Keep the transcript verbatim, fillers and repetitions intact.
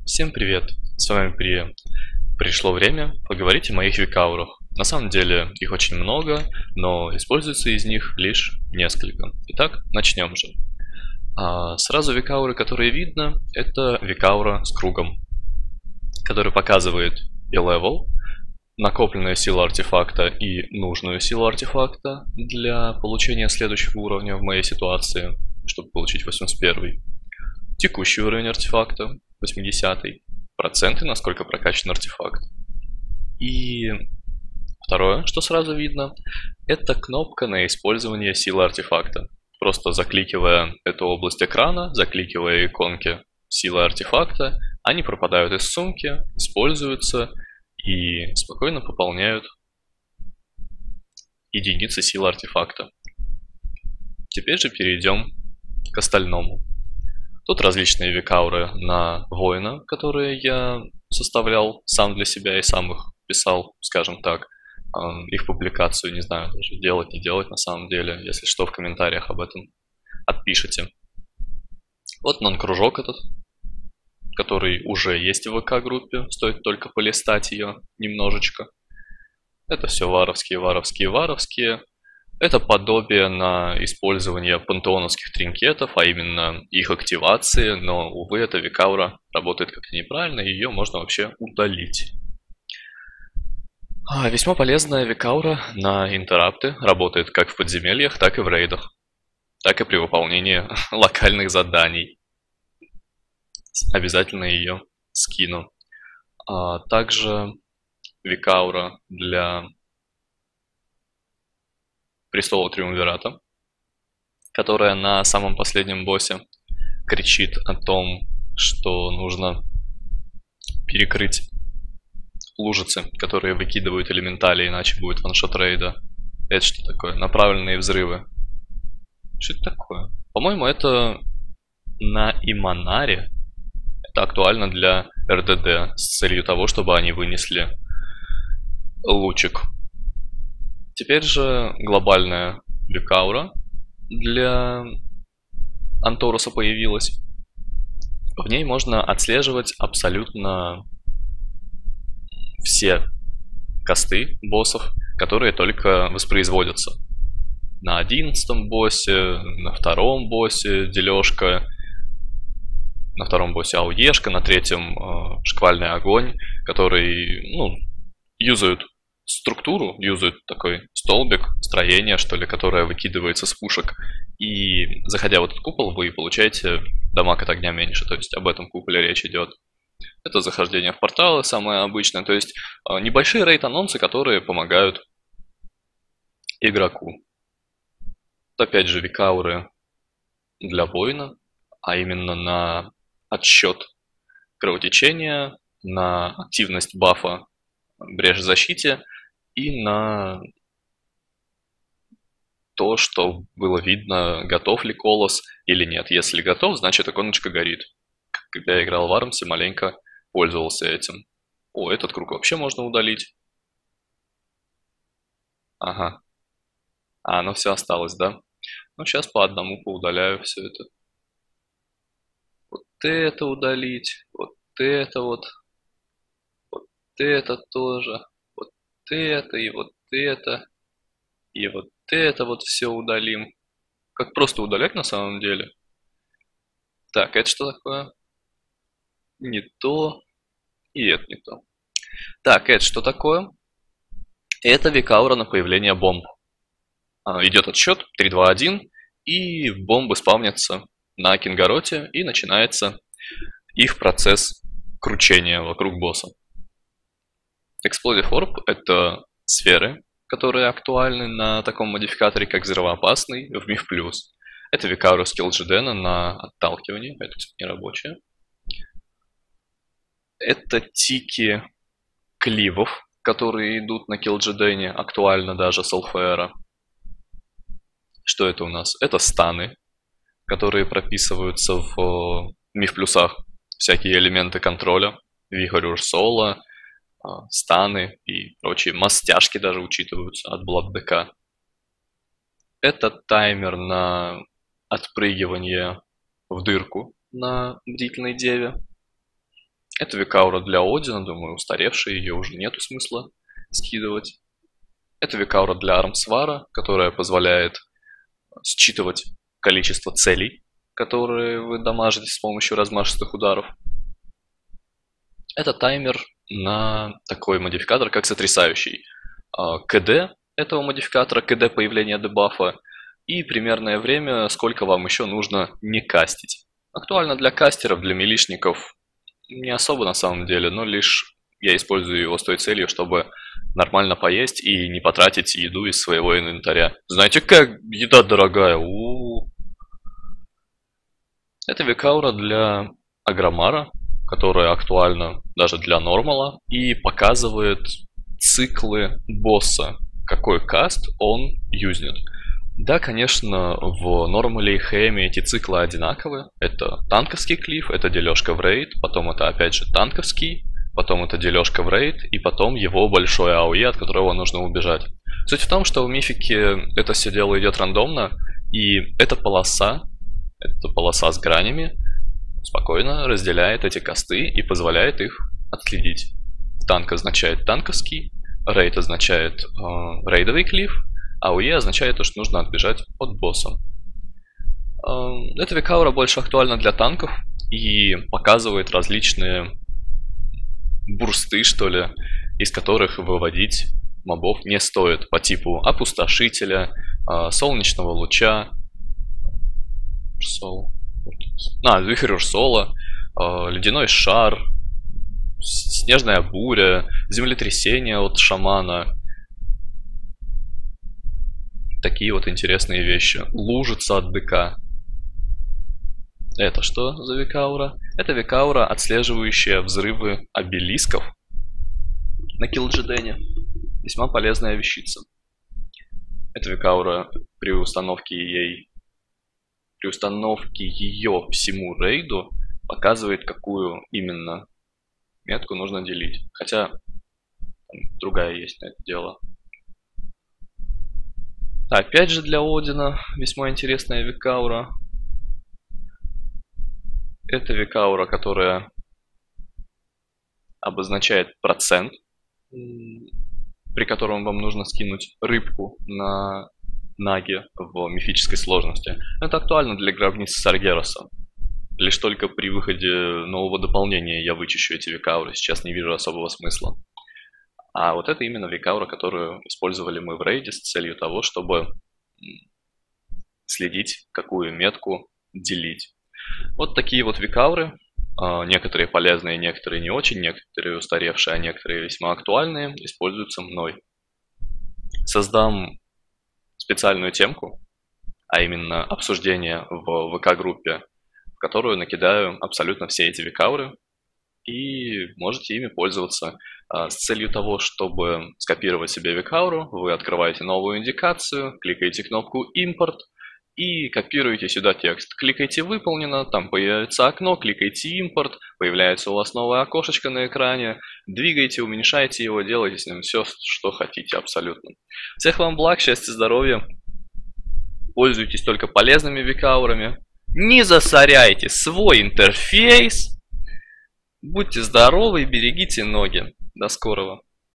Всем привет! С вами Прия. Пришло время поговорить о моих викаурах. На самом деле их очень много, но используется из них лишь несколько. Итак, начнем же. А, сразу викауры, которые видно, это викаура с кругом, который показывает и левел, накопленную силу артефакта и нужную силу артефакта для получения следующего уровня в моей ситуации, чтобы получить восемьдесят первый. Текущий уровень артефакта, восьмидесятый, проценты, насколько прокачан артефакт. И второе, что сразу видно, это кнопка на использование силы артефакта. Просто закликивая эту область экрана, закликивая иконки силы артефакта, они пропадают из сумки, используются и спокойно пополняют единицы силы артефакта. Теперь же перейдем к остальному. Тут различные викауры на воина, которые я составлял сам для себя и сам их писал, скажем так. Их публикацию не знаю даже, делать, не делать на самом деле. Если что, в комментариях об этом отпишите. Вот нон-кружок этот, который уже есть в ВК-группе, стоит только полистать ее немножечко. Это все варовские, варовские, варовские. Это подобие на использование пантеоновских тринкетов, а именно их активации, но, увы, эта викаура работает как-то неправильно, и ее можно вообще удалить. А, весьма полезная викаура на интеррапты, работает как в подземельях, так и в рейдах, так и при выполнении локальных заданий. Обязательно ее скину. А также викаура для Престола Триумвирата, которая на самом последнем боссе кричит о том, что нужно перекрыть лужицы, которые выкидывают элементали, иначе будет ваншот рейда. Это что такое? Направленные взрывы. Что это такое? По-моему, это на Иманаре. Это актуально для эр дэ дэ с целью того, чтобы они вынесли лучик. Теперь же глобальная викаура для Анторуса появилась. В ней можно отслеживать абсолютно все касты боссов, которые только воспроизводятся. На одиннадцатом боссе, на втором боссе дележка, на втором боссе ауешка, на третьем э, шквальный огонь, который, ну, юзают структуру, юзают такой столбик, строение, что ли, которое выкидывается с пушек. И заходя в этот купол, вы получаете дамаг от огня меньше. То есть об этом куполе речь идет. Это захождение в порталы самое обычное. То есть небольшие рейд-анонсы, которые помогают игроку. Опять же, викауры для воина, а именно на отсчет кровотечения, на активность бафа брешь в защите и на то, что было видно, готов ли колос или нет. Если готов, значит иконочка горит. Когда я играл в Армсе, маленько пользовался этим. О, этот круг вообще можно удалить. Ага. А, оно все осталось, да? Ну, сейчас по одному поудаляю все это. Вот это удалить, вот это вот, вот это тоже. Это и вот это, и вот это вот все удалим. Как просто удалять на самом деле. Так, это что такое? Не то, и это не то. Так, это что такое? Это викаура на появление бомб. Идет отсчет три, два, один, и бомбы спавнятся на Кингароте, и начинается их процесс кручения вокруг босса. Explosive Orb — это сферы, которые актуальны на таком модификаторе, как взрывоопасный в миф плюс. Это викаура скилл Джидена на отталкивание, это, кстати, не рабочее. Это тики кливов, которые идут на киллджидене, актуально даже с ЛФРа. Что это у нас? Это станы, которые прописываются в миф плюсах. Всякие элементы контроля, вихрь Урсола, станы и прочие мастяшки даже учитываются от Blood ди кей. Это таймер на отпрыгивание в дырку на бдительной деве. Это векаура для Одина, думаю, устаревшая, ее уже нету смысла скидывать. Это векаура для армсвара, которая позволяет считывать количество целей, которые вы дамажите с помощью размашистых ударов. Это таймер на такой модификатор, как сотрясающий. КД этого модификатора, КД появления дебафа и примерное время, сколько вам еще нужно не кастить. Актуально для кастеров, для милишников не особо на самом деле, но лишь я использую его с той целью, чтобы нормально поесть и не потратить еду из своего инвентаря. Знаете, как еда дорогая? У-у-у. Это векаура для Агромара, которая актуальна даже для нормала и показывает циклы босса, какой каст он юзнет. Да, конечно, в нормале и хэме эти циклы одинаковые. Это танковский клиф, это дележка в рейд, потом это опять же танковский, потом это дележка в рейд, и потом его большой АОЕ, от которого нужно убежать. Суть в том, что в мифике это все дело идет рандомно, и эта полоса, эта полоса с гранями, спокойно разделяет эти касты и позволяет их отследить. Танк означает танковский, рейд означает э, рейдовый клиф, а АОЕ означает то, что нужно отбежать от босса. Э, эта векаура больше актуальна для танков и показывает различные бурсты, что ли, из которых выводить мобов не стоит, по типу опустошителя, э, солнечного луча, сол... А, вихрь Урсола, э, ледяной шар, снежная буря, землетрясение от шамана. Такие вот интересные вещи. Лужица от ДК. Это что за векаура? Это векаура, отслеживающая взрывы обелисков на Килджидене. Весьма полезная вещица. Это векаура при установке ей При установке ее всему рейду показывает, какую именно метку нужно делить. Хотя там другая есть на это дело. Опять же для Одина весьма интересная векаура. Это векаура, которая обозначает процент, при котором вам нужно скинуть рыбку на наги в мифической сложности. Это актуально для гробницы Саргероса. Лишь только при выходе нового дополнения я вычищу эти векауры. Сейчас не вижу особого смысла. А вот это именно векаура, которую использовали мы в рейде с целью того, чтобы следить, какую метку делить. Вот такие вот векауры. Некоторые полезные, некоторые не очень, некоторые устаревшие, а некоторые весьма актуальные, используются мной. Создам специальную темку, а именно обсуждение в ВК-группе, в которую накидаю абсолютно все эти векауры, и можете ими пользоваться. С целью того, чтобы скопировать себе векауру, вы открываете новую индикацию, кликаете кнопку «Импорт» и копируете сюда текст. Кликайте «Выполнено», там появится окно, кликайте «Импорт», появляется у вас новое окошечко на экране, двигайте, уменьшайте его, делайте с ним все, что хотите абсолютно. Всех вам благ, счастья, здоровья, пользуйтесь только полезными векаурами, не засоряйте свой интерфейс, будьте здоровы и берегите ноги. До скорого.